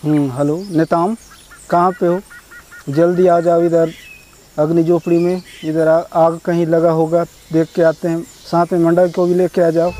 Hello Netam, कहाँ पे हो? जल्दी आ जाओ इधर अग्नि झोपड़ी में। इधर आग कहीं लगा होगा, देख के आते हैं। साथ में मंडल को भी लेके आ जाओ।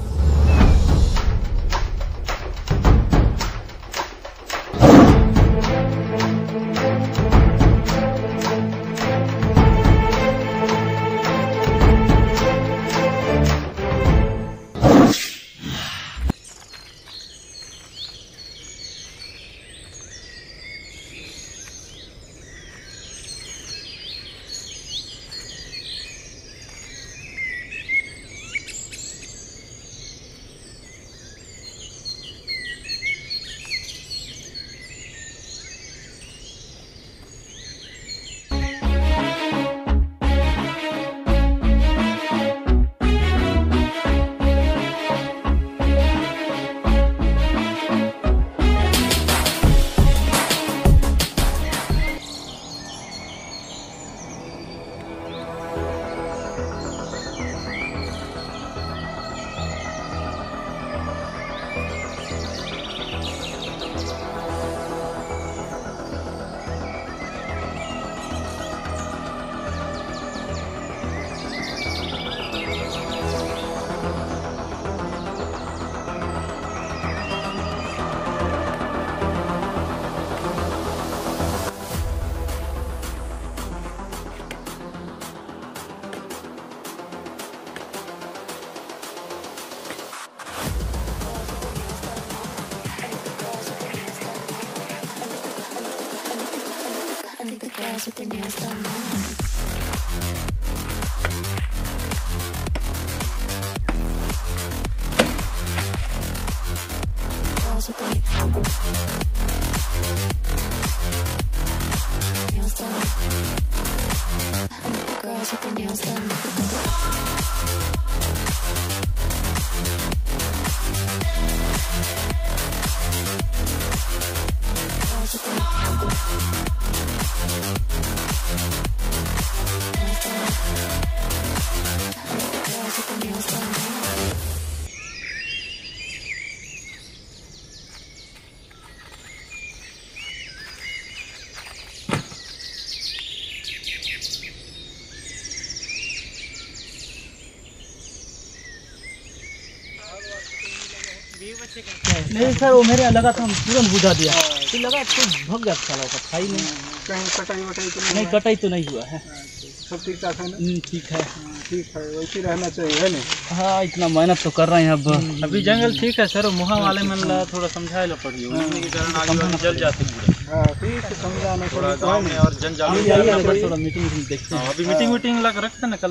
नहीं सर, वो मेरे लगा था, हम तुरंत बुझा दिया। फिर लगा तो भग गया साला, का था ही नहीं। कहीं कटाई वटाई तो नहीं, कटाई तो नहीं हुआ है। सब ठीक ठाक है ना? ठीक है। ठीक है, वैसे रहना चाहिए है ना? हाँ, इतना मेहनत तो कर रहे हैं अब। अभी जंगल ठीक है सर, मुहा वाले मन ला थोड़ा समझाए ला पड़िए, उन्हीं के कारण आगे जल जाते पूरे। हाँ ठीक है, समझाना थोड़ा गाँव में और जनजागरूक करना पड़े। थोड़ा मीटिंग देखते हैं। अभी मीटिंग लग रखते ना, कल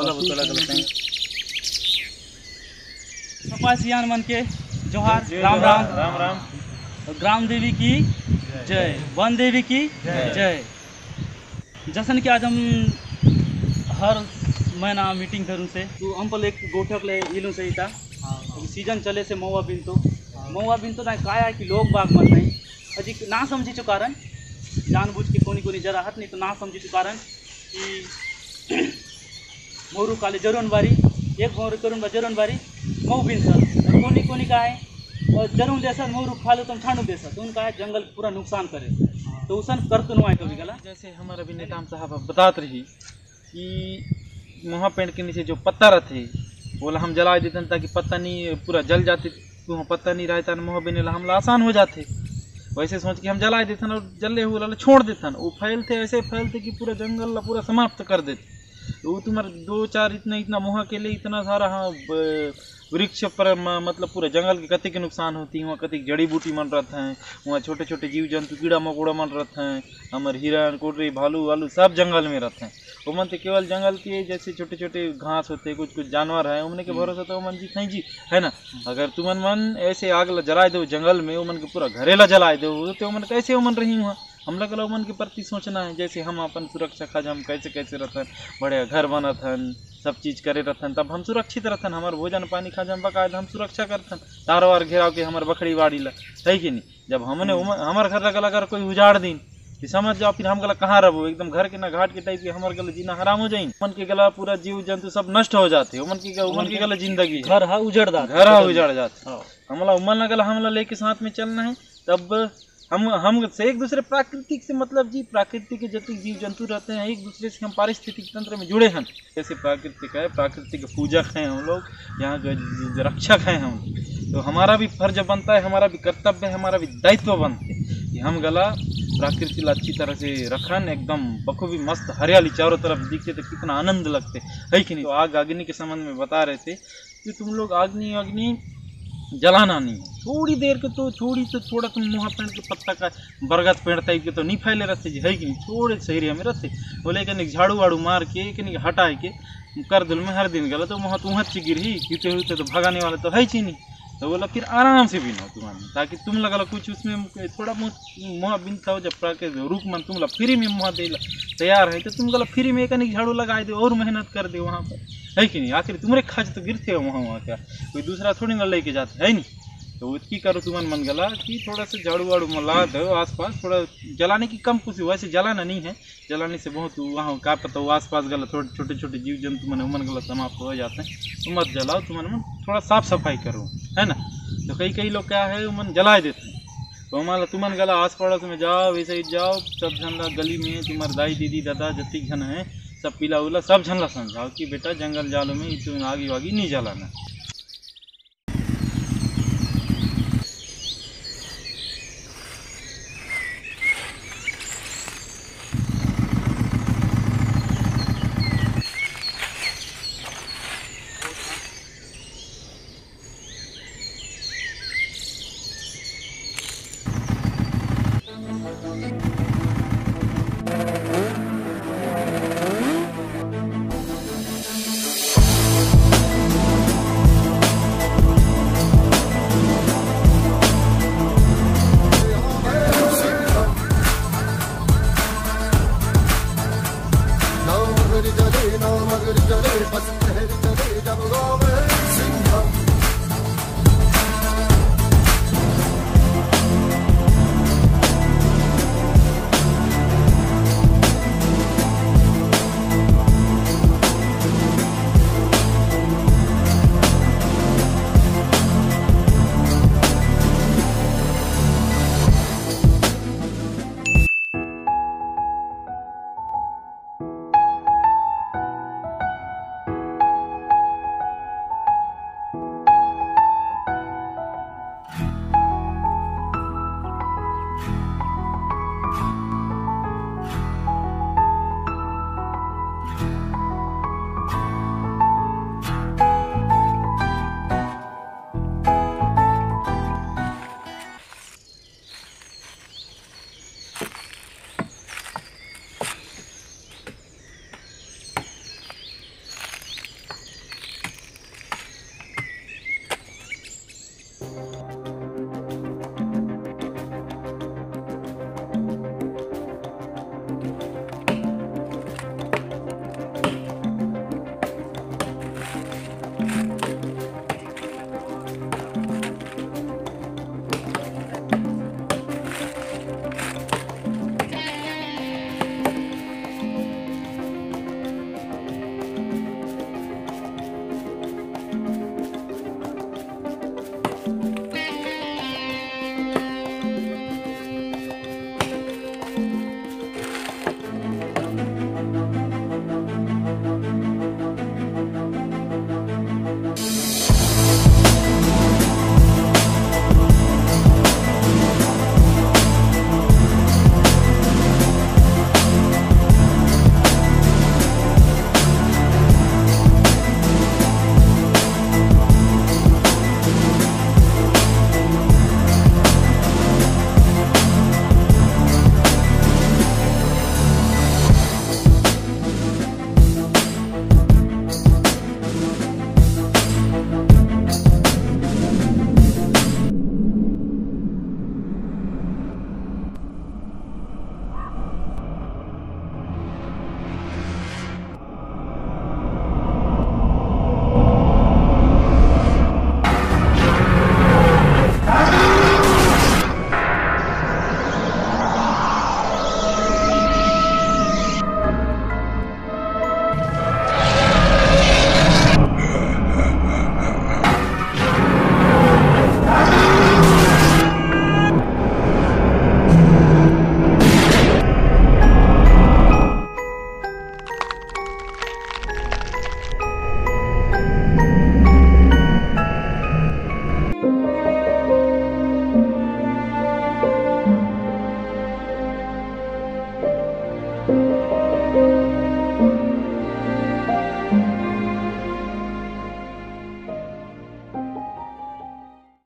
तक तपस्यान मन के जोहार, राम राम राम राम। ग्राम देवी की जय, वन देवी की जय। जैसन कि आज हम हर महीना मीटिंग करूँ से तो हम पर एक गोठक ले इलू से इता सीजन चले से महुआ बिन तो काय है कि लोग बाग मन नहीं अजी ना समझी चु कारण जानबूझ के कोनी जरा हट नहीं तो ना समझी चु कारण कि मोरू काले जरूर बारी एक मोरू करून जरूर बारी मऊ बिन सर कोनी का है और जरूर जैसा मोरू खा लो तुम छाणु देसा तो उनका है जंगल पूरा नुकसान करे तो उसन कर तो नुआ कभी गला। जैसे हमारा भी नेता साहब बतात रही कि महापेड़ के नीचे जो पत्ता रहते बोला हम जला देते ताकि पत्ता नहीं पूरा जल जाते, तो पत्ता नहीं रहता मोह बिने हमला आसान हो जाते। वैसे सोच के हम जला देते और जले हुए छोड़ देते, वो फैलते ऐसे फैलते कि पूरा जंगल पूरा समाप्त कर देते। तो वो तुम्हारे 2-4 इतना मोह के लिए इतना सारा हाँ वृक्ष पर मतलब पूरे जंगल के कति के नुकसान होती है। वहाँ कति जड़ी बूटी मन रहते हैं, वहाँ छोटे छोटे जीव जंतु कीड़ा मकोड़ा मन रहते हैं, हमारे हिरण कोटरी भालू वालू सब जंगल में रहते हैं। वो मन तो केवल जंगल के जैसे छोटे छोटे घास होते हैं, कुछ जानवर हैं, उनके के भरोसा तो मन जी खाई जी है ना। अगर तुमन मन ऐसे आग जलाए दो जंगल में, उमन के पूरा घरेला जलाए दो तो मन कैसे उमन रही वहाँ। हम लोग मन के प्रति सोचना है, जैसे हम अपन सुरक्षा खाज हम कैसे कैसे रहते बढ़िया घर बनत हन, सब चीज़ करे रहते तब हम सुरक्षित रहते, हमारे भोजन पानी खाज हम बकायद हम सुरक्षा करते तारो वार घेराव के हमारे बकरी बाड़ी ला है कि नहीं। जब हमने हमारे घर लगल अगर कोई उजाड़ दिन तो समझ जाओ फिर हम गला कहाँ रहो, एकदम घर के ना घाट के टाइप के हमारे गला जीना हराम हो जाए। मन के गला पूरा जीव जंतु सब नष्ट हो जाते, उमन की गला जिंदगी घर उजड़ जाते हमला उमन गला हमला लेके साथ में चलना है। तब हम से एक दूसरे प्राकृतिक से मतलब जी प्राकृतिक के जितने जीव जंतु रहते हैं एक दूसरे से हम पारिस्थितिक तंत्र में जुड़े हैं। जैसे प्राकृतिक है, प्राकृतिक पूजक हैं हम लोग, यहाँ के रक्षक हैं हम। तो हमारा भी फर्ज बनता है, हमारा भी कर्तव्य है, हमारा भी दायित्व बनता है कि हम गला प्रकृति अच्छी तरह से रखन, एकदम बखूबी मस्त हरियाली चारों तरफ दिखते तो कितना आनंद लगते है कि नहीं। तो आग अग्नि के संबंध में बता रहे थे कि तुम लोग अग्नि जलाना नहीं, थोड़ी देर के तो थोड़ा तुम मुँह पेड़ के पत्ता का बरगद पेड़ टाइप के तो नहीं फैले रहते जी है कि नहीं, थोड़े से एरिया में रहते बोले कि झाड़ू वाड़ू मार के कि हटाए के कर दिल में हर दिन गला तो वहाँ तुम्हें ची गिर ही गिरते हुए तो भागाने वाले तो है ही नहीं। तो बोला फिर आराम से भी ना तुम्हारे, ताकि तुम लगा कुछ उसमें थोड़ा मुँह बिनता हो, जब प्राकृतिक रूप में तुम फ्री में मुँह दे तैयार है तो तुम गला फ्री में एक झाड़ू लगा दो और मेहनत कर दे वहाँ पर, है कि नहीं। आखिर तुम्हारे खर्च तो गिरते हो वहाँ क्या, कोई दूसरा थोड़ी ना लेके जाते है नहीं। तो उसकी करो तुम्हारे मन गला कि थोड़ा सा झाड़ू वाड़ू मला दो आसपास, थोड़ा जलाने की कम खुशी, वैसे जलाना नहीं है, जलाने से बहुत वहाँ का पता वो आसपास गला थोड़े छोटे छोटे जीव जंतु मन मन गला समाप्त हो जाते हैं, तो मत जलाओ, तुम्हारे मन थोड़ा साफ सफाई करो, है ना। तो कई लोग क्या है मन जला देते हैं। तो हमारा तुम्हारे गला आस पड़ोस में जाओ, वैसे ही जाओ, सब झंडा गली में तुम्हारे दाई दीदी दादा जितनी घन है सब पीला उला सब झंडा समझाओ कि बेटा जंगल जालों में तुम आगे वागी नहीं जलाना।